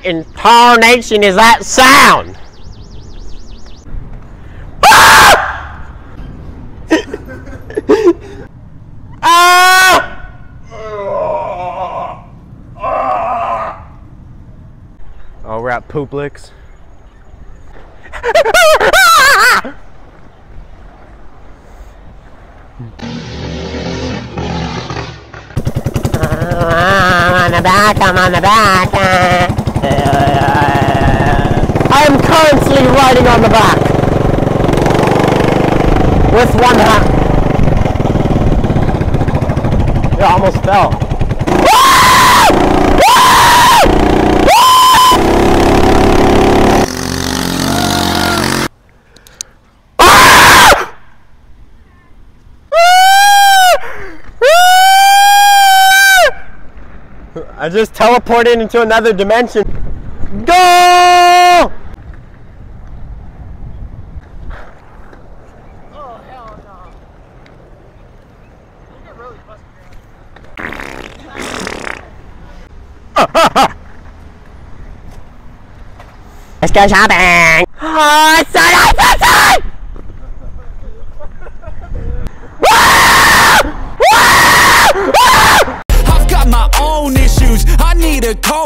in tarnation is that sound? Ah! Ah! Oh, we're at Poop Licks. I'm on the back. I am currently riding on the back with one hand. I almost fell. I just teleported into another dimension. Go! Oh, hell no. You get really busted around. Let's go shopping! Oh, it's so nice outside! I've got my own issues. I need a car.